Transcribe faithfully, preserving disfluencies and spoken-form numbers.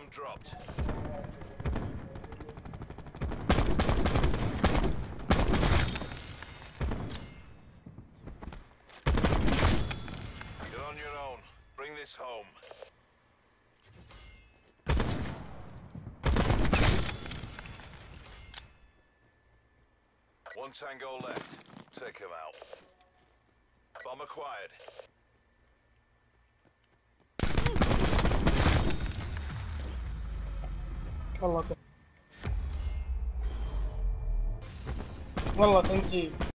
Bomb dropped. You're on your own. Bring this home. One tango left. Take him out. Bomb acquired. والله والله تنجيب